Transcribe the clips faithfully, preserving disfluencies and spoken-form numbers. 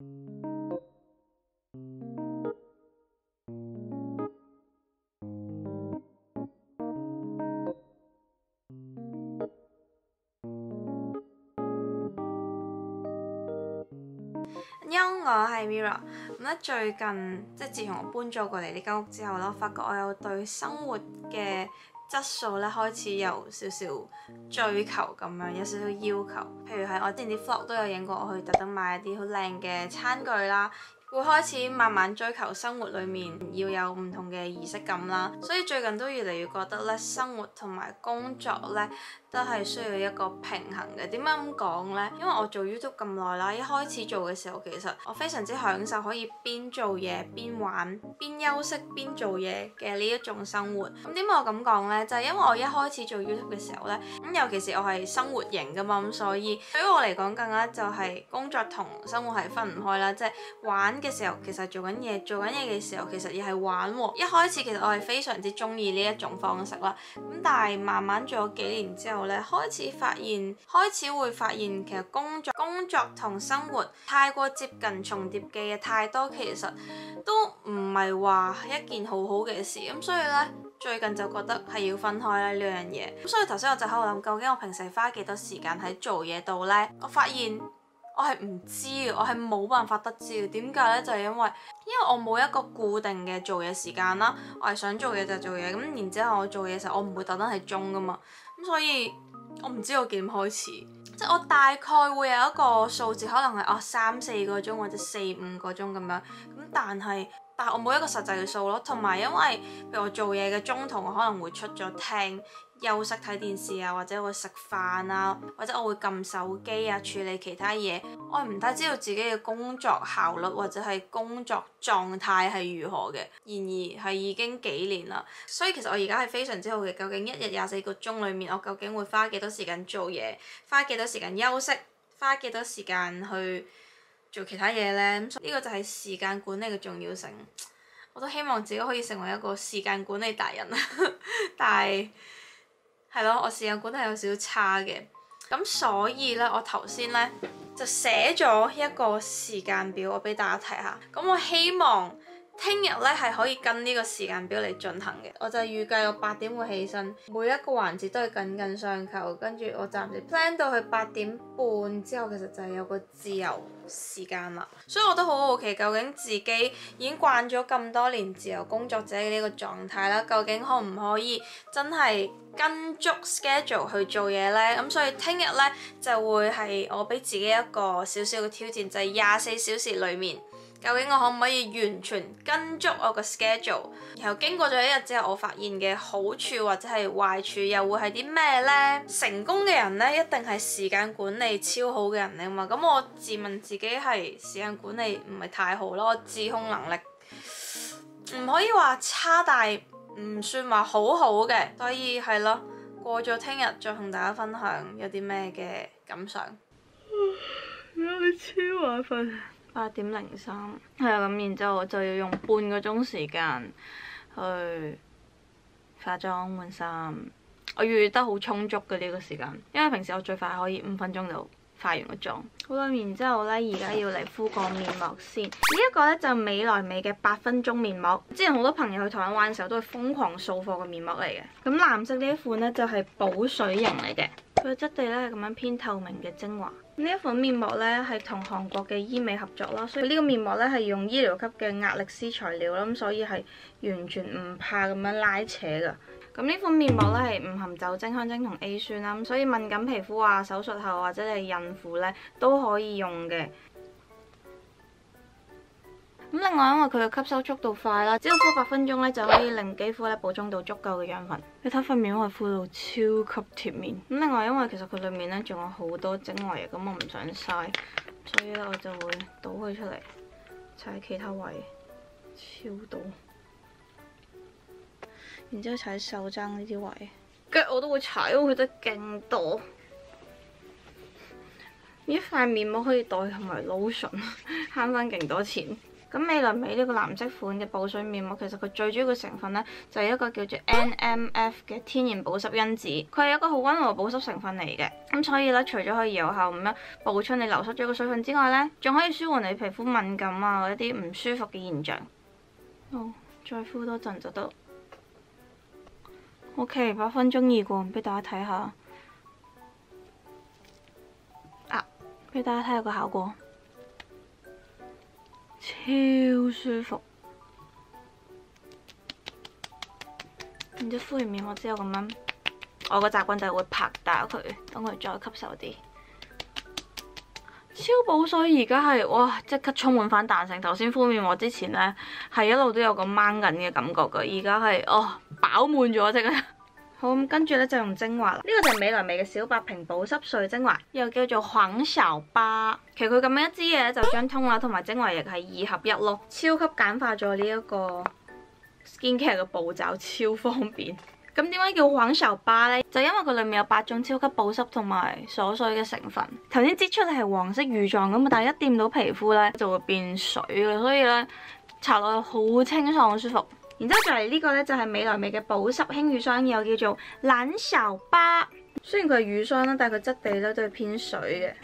因我係 Mirror， 咁咧最近即係自從我搬咗過嚟呢間屋之後啦，我發覺我有對生活嘅質素咧開始有少少追求咁樣，有少少要求。譬如係我之前啲 vlog 都有影過，我去特登買一啲好靚嘅餐具啦，會開始慢慢追求生活裡面要有唔同嘅儀式感啦。所以最近都越嚟越覺得咧，生活同埋工作咧都係需要一個平衡嘅。點解咁講呢？因為我做 YouTube 咁耐啦，一開始做嘅時候，其實我非常之享受可以邊做嘢邊玩、邊休息邊做嘢嘅呢一種生活。咁點解我咁講呢？就係因為我一開始做 YouTube 嘅時候呢，咁尤其是我係生活型噶嘛，咁所以對於我嚟講更加就係工作同生活係分唔開啦。即係玩嘅時候其實做緊嘢，做緊嘢嘅時候其實亦係玩喎。一開始其實我係非常之中意呢一種方式啦。咁但係慢慢做咗幾年之後咧，開始發現，開始會發現其實工作、工作同生活太過接近重疊嘅嘢太多，其實都唔係話一件好好嘅事。咁所以咧，最近就覺得係要分開啦呢樣嘢。咁所以頭先我就喺度諗，究竟我平時花幾多時間喺做嘢度呢？我發現我係唔知嘅，我係冇辦法得知嘅。點解呢？就係因為因為我冇一個固定嘅做嘢時間啦。我係想做嘢就做嘢，咁然之後我做嘢嘅時候，我唔會特登係鐘噶嘛。咁所以我唔知我幾點開始，即係我大概會有一個數字，可能係哦三四個鐘或者四五個鐘咁樣。咁但係但係我冇一個實際嘅數咯。同埋因為譬如我做嘢嘅中途，我可能會出咗廳休息睇電視啊，或者會食飯啊，或者我會撳手機啊，處理其他嘢。我係唔太知道自己嘅工作效率或者係工作狀態係如何嘅。然而係已經幾年啦，所以其實我而家係非常之好奇，究竟一日廿四個鐘裡面，我究竟會花幾多時間做嘢，花幾多時間休息，花幾多時間去做其他嘢呢？呢個就係時間管理嘅重要性。我都希望自己可以成為一個時間管理達人，但係係咯，我時間管理係有少少差嘅。咁所以咧，我頭先咧就寫咗一個時間表，我俾大家睇下。咁我希望聽日咧係可以跟呢個時間表嚟進行嘅。我就預計我八點會起身，每一個環節都係緊緊相扣。跟住我暫時 plan 到去八點半之後，其實就係有個自由時間啦。所以我都好好奇，究竟自己已經慣咗咁多年自由工作者嘅呢個狀態啦，究竟可唔可以真係跟足 schedule 去做嘢呢？咁所以聽日呢，就會係我俾自己一個少少嘅挑戰，就係廿四小時裡面，究竟我可唔可以完全跟足我個 schedule？ 然後經過咗一日之後，我發現嘅好處或者係壞處又會係啲咩呢？成功嘅人呢，一定係時間管理超好嘅人嚟嘛。咁我自問自己係時間管理唔係太好咯，我自控能力唔可以話差，但係唔算話好好嘅。所以係咯，過咗聽日再同大家分享有啲咩嘅感想。我超眼瞓。八點零三，係啊，咁然之後我就要用半個鐘時間去化妝換衫。我預得好充足嘅呢個時間，因為平時我最快可以五分鐘就化完個妝。好啦，然之後咧，而家要嚟敷個面膜先。呢一個咧就美萊美嘅八分鐘面膜。之前好多朋友去台灣玩嘅時候都係瘋狂掃貨嘅面膜嚟嘅。咁藍色呢一款咧就係補水型嚟嘅，佢嘅質地咧係咁樣偏透明嘅精華。呢一款面膜咧係同韓國嘅醫美合作啦，所以呢個面膜咧係用醫療級嘅壓力絲材料啦，咁所以係完全唔怕咁樣拉扯噶。咁呢款面膜咧係唔含酒精、香精同 A 酸啦，咁所以敏感皮膚啊、手術後或者係孕婦咧都可以用嘅。咁另外因為佢嘅吸收速度快啦，只要敷八分鐘咧就可以令肌膚咧補充到足夠嘅養分。你睇塊面我係敷到超級貼面。咁另外因為其實佢裏面咧仲有好多精華嘅，咁我唔想嘥，所以咧我就會倒佢出嚟，踩其他位，超多。然之後踩手踭呢啲位，腳我都會踩，因為佢得勁多。呢塊面膜可以代同埋 lotion，慳翻勁多錢。 咁美萊美呢個藍色款嘅補水面膜，其實佢最主要嘅成分呢，就係一個叫做 N M F 嘅天然保濕因子，佢係一個好溫和保濕成分嚟嘅。咁所以咧，除咗可以有效咁樣補出你流失咗嘅水分之外呢，仲可以舒緩你皮膚敏感啊一啲唔舒服嘅現象。哦，再敷多陣就得。OK， 八分鐘已過，俾大家睇下。啊，俾大家睇下個效果。超舒服，然之後敷完面膜之後咁樣，我個習慣就係會拍打佢，等佢再吸收啲。超補水而家係哇，即刻充滿翻彈性。頭先敷面膜之前呢，係一路都有個掹緊嘅感覺噶，而家係哦飽滿咗即係。好，咁跟住咧就用精華啦，呢、這個就係美萊美嘅小白瓶保濕水精華，又叫做黃小巴。其實佢咁樣一支嘢就將通啦同埋精華液係二合一咯，超級簡化咗呢一個 skincare 嘅步驟，超方便。咁點解叫黃小巴呢？就因為佢裡面有八種超級保濕同埋鎖水嘅成分。頭先擠出嚟係黃色乳狀咁，但係一掂到皮膚咧就會變水嘅，所以咧搽落去好清爽舒服。然之後就嚟呢個咧就係美萊美嘅保濕輕乳霜，又叫做藍小巴。雖然佢係乳霜啦，但係佢質地咧都係偏水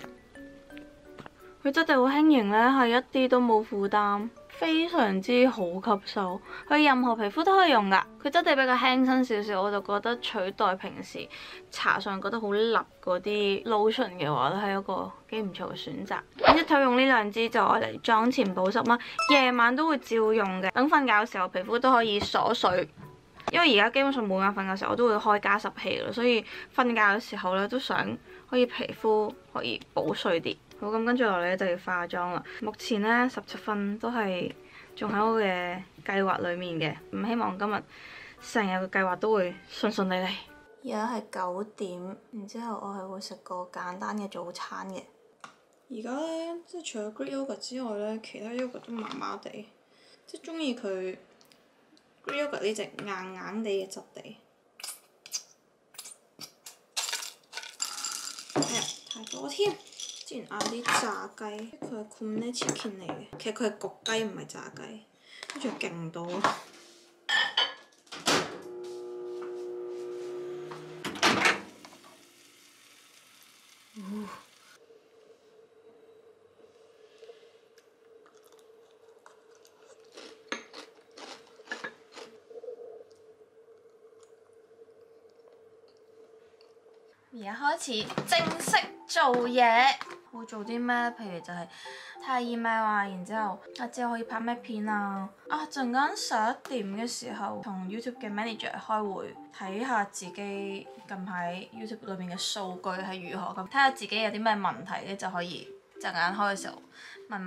嘅。佢質地好輕盈咧，係一啲都冇負擔，非常之好吸收。佢任何皮膚都可以用㗎。佢質地比較輕身少少，我就覺得取代平時搽上覺得好笠嗰啲 lotion 嘅話咧，係一個幾唔錯嘅選擇。咁一頭用呢兩支就愛嚟妝前保濕啦，夜晚都會照用嘅。等瞓覺嘅時候皮膚都可以鎖水，因為而家基本上每晚瞓覺嘅時候我都會開加濕器啦，所以瞓覺嘅時候咧都想可以皮膚可以保水啲。好，咁跟住落嚟咧就要化妝啦。目前咧十七分都係仲喺我嘅計劃裡面嘅，唔希望今日成日嘅計劃都會順順利利。而家係九點，然之後我係會食個簡單嘅早餐嘅。而家咧即係除咗 Greek yogurt 之外咧，其他 yogurt 都麻麻地，即係中意佢 Greek yogurt 呢隻硬硬地嘅質地。哎呀，太多添！之前嗌啲炸雞，佢係 Kumne Chicken 嚟嘅，其實佢係焗雞唔係炸雞，跟住勁多。而家開始正式做嘢，會做啲咩？譬如就係睇下 email 啊，然之後啊之後可以拍咩片啊。啊陣間十一點嘅時候同 YouTube 嘅 manager 開會，睇下自己近排 YouTube 裏面嘅數據係如何咁，睇下自己有啲咩問題咧就可以陣間開嘅時候問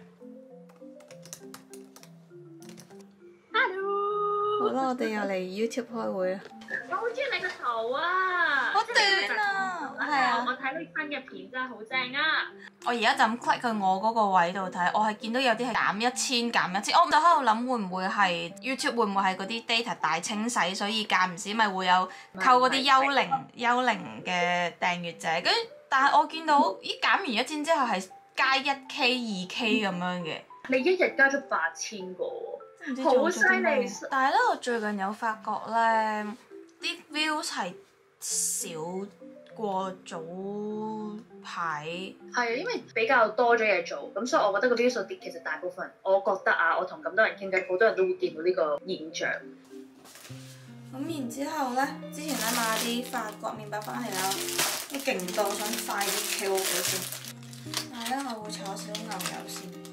manager。Hello。好啦，我哋又嚟 YouTube 開會啦。 我好中意你個頭啊！ 好短啊！係啊！ 我睇你新嘅片真係好正啊！ 我而家就咁 click 去我嗰個位度睇，我係見到有啲係減一千減一千，我就喺度諗會唔會係 YouTube 會唔會係嗰啲 data 大清洗，所以間唔時咪會有扣嗰啲幽靈幽靈嘅訂閱者，跟住但係我見到咦減完一千之後係加一 K 二 K 咁樣嘅。 你一日加咗八千個喎，好犀利！ 但係咧，我最近有發覺咧，啲 views 係少過早排。 係啊，因為比較多咗嘢做，咁所以我覺得個 views 數跌，其實大部分我覺得啊，我同咁多人傾偈，好多人都會見到呢個現象。 咁然之後咧，之前咧買啲法國麵包翻嚟啦，都勁多，想快啲企好佢先。但係咧，我會炒少牛油先。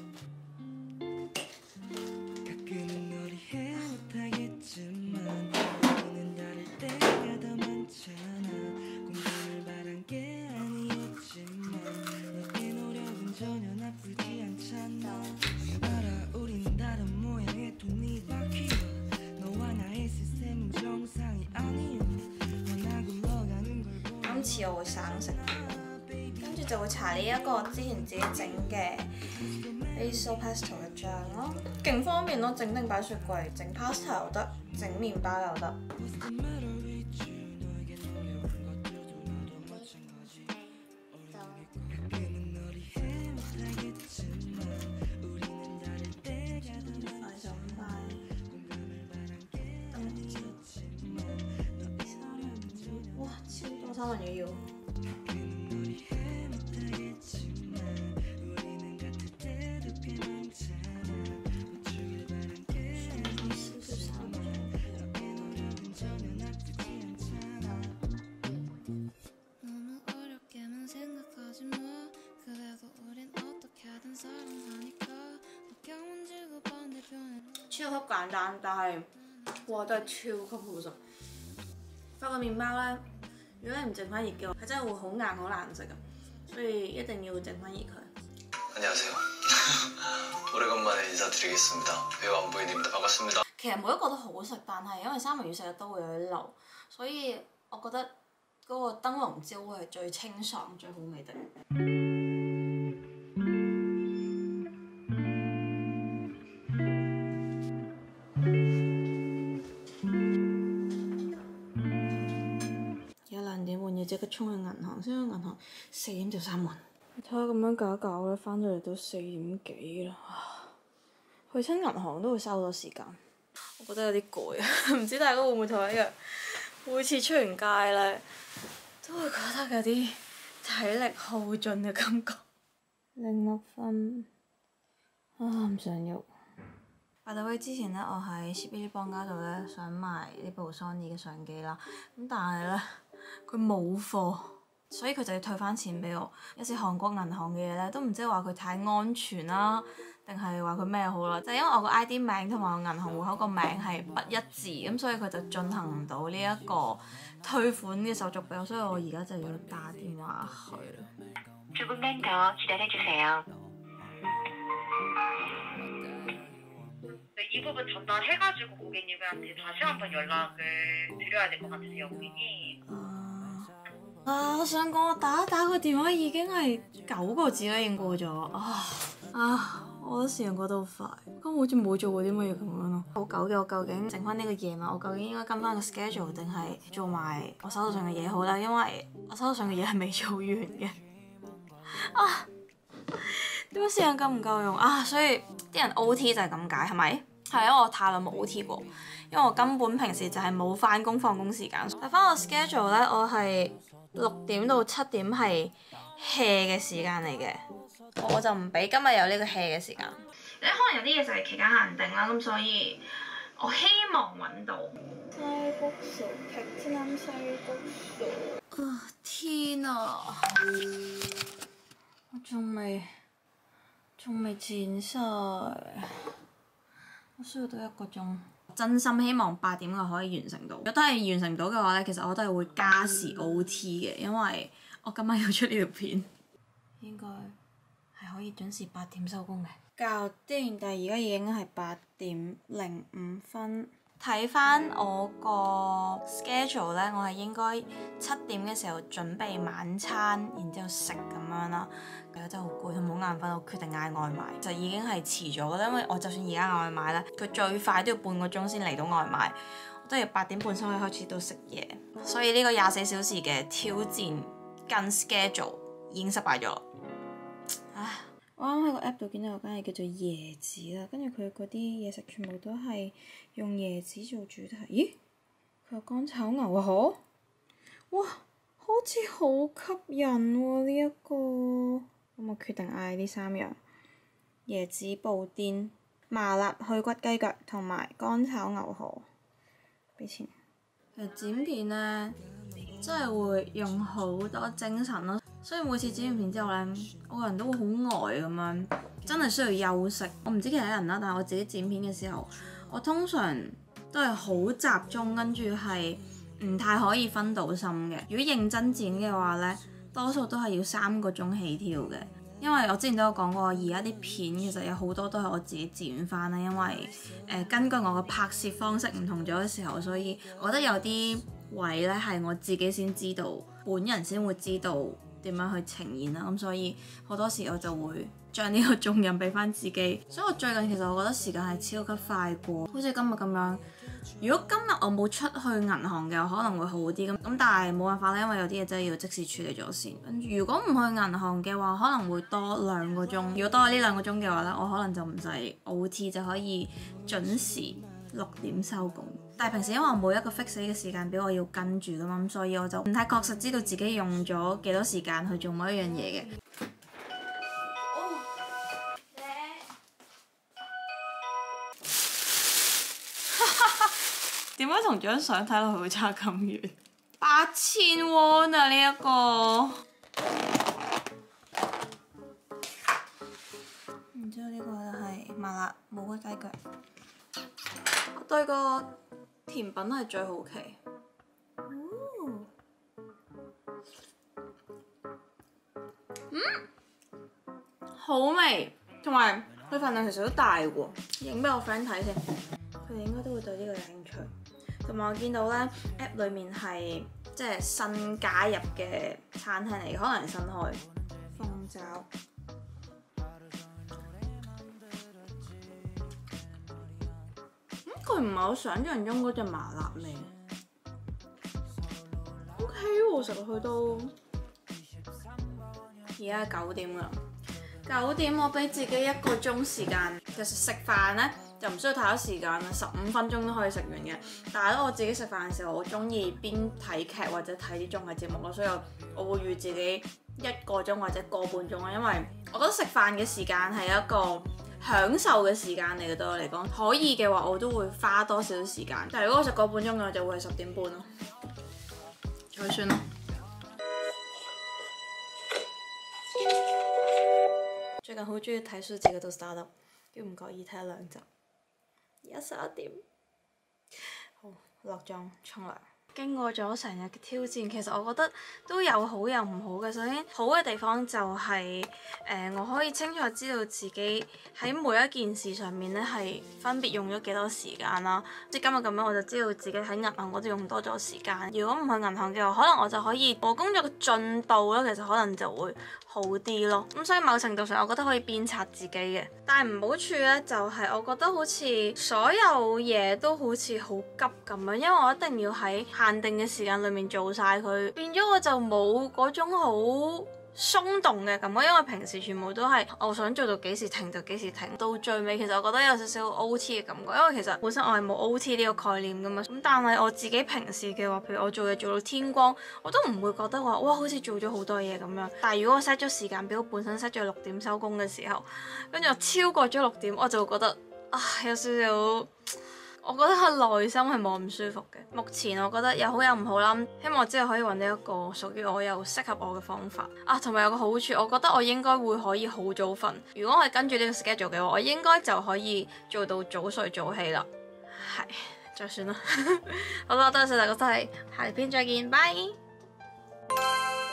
今次我會省食，跟住就會搽呢一個之前自己整嘅 basil pesto 嘅醬咯，勁方便咯，整定擺雪櫃，整 pasta 又得，整麵包又得。 三文魚要。超級簡單，但係哇都係超級好食。發個麵包咧，如果你唔整翻熱嘅話，係真係會好硬好難食嘅，所以一定要整翻熱佢。 안녕하세요. 오래간만에 인사드리겠습니다. 배우 안보이님입니다. 반갑습니다. 其實每一個都好食，但係因為三文魚食日都會有啲漏，所以我覺得嗰個燈籠椒會係最清爽、最好味的。即刻衝去銀行，先去銀行四點就閂門。你睇下咁樣搞一搞咧，翻咗嚟都四點幾啦。去親銀行都會嘥好多時間，我覺得有啲攰啊！唔知大家會唔會同我一樣？每次出完街咧，都會覺得有啲體力耗盡嘅感覺。零六分啊，唔想喐。by the way，之前咧，我喺 Shibili 邦家度咧想買呢部 Sony 嘅相機啦，咁但係咧，佢冇貨，所以佢就要退翻錢俾我。有時韓國銀行嘅嘢咧，都唔知話佢太安全啦，定係話佢咩好啦。就係因為我個 I D 名同埋我銀行戶口個名係不一致，咁所以佢就進行唔到呢一個退款嘅手續俾我，所以我而家就要打電話去啦。 조금만 더 기다려주세요. 이 부분 전달해가지고 고객님한테 다시 한번 연락을 드려야 될 것 같으세요, 고객님. 啊！我想講，我打一打個電話已經係九個字啦，已經過咗啊啊！我覺得時間過得好快，咁好似冇做過啲乜嘢咁樣咯。好久嘅我究竟整翻呢個夜晚，我究竟應該跟翻個 schedule 定係做埋我手頭上嘅嘢好啦？因為我手頭上嘅嘢係未做完嘅啊！點解時間夠唔夠用啊？所以啲人 O T 就係咁解，係咪？係因為我太耐冇 O T 過，因為我根本平時就係冇翻工放工時間。睇翻我 schedule 咧，我係六點到七點係 hea 嘅時間嚟嘅，我就唔俾今日有呢個 hea 嘅時間。你可能有啲嘢就係期間限定啦，咁所以我希望揾到。西北薯，劇天南西北薯。啊天啊！我仲未仲未剪晒。我需要多一個鐘，真心希望八點嘅可以完成到。如果都係完成唔到嘅話咧，其實我都係會加時 O T 嘅，因為我今晚要出呢條片，應該係可以準時八點收工嘅。搞掂，但係而家已經係八點零五分。睇翻我個 schedule 咧，我係應該七點嘅時候準備晚餐，然之後食咁樣啦。係啊，真係好攰同好眼瞓，我決定嗌外賣，就已經係遲咗啦。因為我就算而家嗌外賣咧，佢最快都要半個鐘先嚟到外賣，我都要八點半先可以開始到食嘢。所以呢個廿四小時嘅挑戰跟 schedule 已經失敗咗。唉，我啱喺個 app 度見到有間嘢叫做椰子啦，跟住佢嗰啲嘢食全部都係用椰子做主題。咦？佢有乾炒牛河，哇，好似好吸引喎呢一個。咁我決定嗌呢三樣：椰子布甸、麻辣去骨雞腳同埋乾炒牛河。俾錢。其實剪片咧，真係會用好多精神咯。所以每次剪完片之後咧，我個人都會好呆咁樣，真係需要休息。我唔知其他人啦，但係我自己剪片嘅時候，我通常都係好集中，跟住係唔太可以分到心嘅。如果認真剪嘅話咧，多數都係要三個鐘起跳嘅。因為我之前都有講過，而家啲片其實有好多都係我自己剪翻啦。因為誒、呃、根據我嘅拍攝方式唔同咗嘅時候，所以我覺得有啲位咧係我自己先知道，本人先會知道點樣去呈現啦。咁所以好多時我就會將呢個重任俾翻自己。所以我最近其實我覺得時間係超級快過，好似今日咁樣。如果今日我冇出去銀行嘅，可能會好啲咁。咁但係冇辦法啦，因為有啲嘢真係要即時處理咗先。跟住如果唔去銀行嘅話，可能會多兩個鐘。如果多咗呢兩個鐘嘅話咧，我可能就唔使 O T 就可以準時六點收工。但係平時因為我冇一個 fix 嘅時間表我要跟住㗎嘛，咁所以我就唔太確實知道自己用咗幾多時間去做某一樣嘢嘅。點解同張相睇落去會差咁遠？八千 won 啊！呢、這、一個，然之後呢個就係麻辣冇嘅雞腳。我對個甜品係最好奇。哦、嗯，好味，同埋佢份量其實都大喎。影俾我 friend 睇先，佢哋應該都會對呢個有興趣。同埋我見到咧 app 裡面係即係新加入嘅餐廳嚟，可能係新開鳳爪。咁佢唔係我想象中嗰隻麻辣味。O K 喎，食落去都。而家係九點㗎啦，九點我俾自己一個鐘時間。其實食飯咧就唔需要太多時間啦，十五分鐘都可以食完嘅。但係咧我自己食飯嘅時候，我中意邊睇劇或者睇啲綜藝節目咯，所以我我會預自己一個鐘或者個半鐘啦，因為我覺得食飯嘅時間係一個享受嘅時間嚟嘅，對我嚟講，可以嘅話我都會花多少少時間。但係如果我食個半鐘嘅話，就會係十點半咯。再算啦。最近好中意睇書字嗰度 start up， 要唔覺意睇咗兩集。而家十一點，好落妝沖涼。經過咗成日嘅挑戰，其實我覺得都有好有唔好嘅。首先好嘅地方就係、是、誒、呃，我可以清楚知道自己喺每一件事上面咧係分別用咗幾多時間啦。即係今日咁樣，我就知道自己喺銀行嗰度用多咗時間。如果唔去銀行嘅話，可能我就可以我工作嘅進度咧，其實可能就會好啲咯。咁所以某程度上，我覺得可以鞭策自己嘅。但係唔好處咧，就係、是、我覺得好似所有嘢都好似好急咁樣，因為我一定要喺限定嘅時間裏面做晒佢，變咗我就冇嗰種好鬆動嘅感覺，因為平時全部都係我想做到幾時停就幾時停，到最尾其實我覺得有少少 O T 嘅感覺，因為其實本身我係冇 O T 呢個概念噶嘛，咁但係我自己平時嘅話，譬如我做嘢做到天光，我都唔會覺得話哇好似做咗好多嘢咁樣。但係如果我 set 咗時間表，本身 set 咗六點收工嘅時候，跟住我超過咗六點，我就會覺得啊有少少。我覺得佢內心係冇咁舒服嘅。目前我覺得有好有唔好啦，希望我之後可以揾到一個屬於我又適合我嘅方法啊。同埋有個好處，我覺得我應該會可以好早瞓。如果我係跟住呢個 schedule 嘅話，我應該就可以做到早睡早起啦。係，就算啦。好啦，多謝大家收睇，下條片再見，拜。